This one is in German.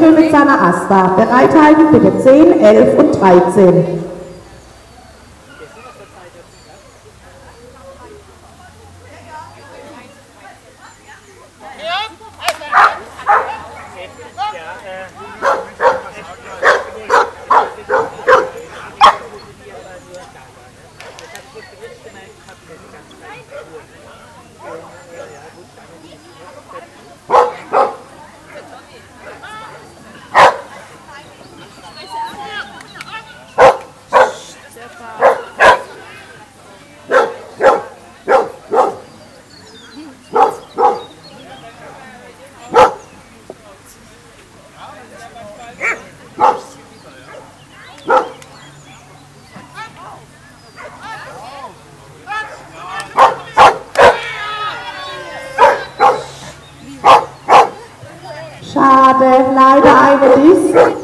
Löffel mit seiner Asta. Bereithalten bitte 10, 11 und 13. Schade, leider eine Disk.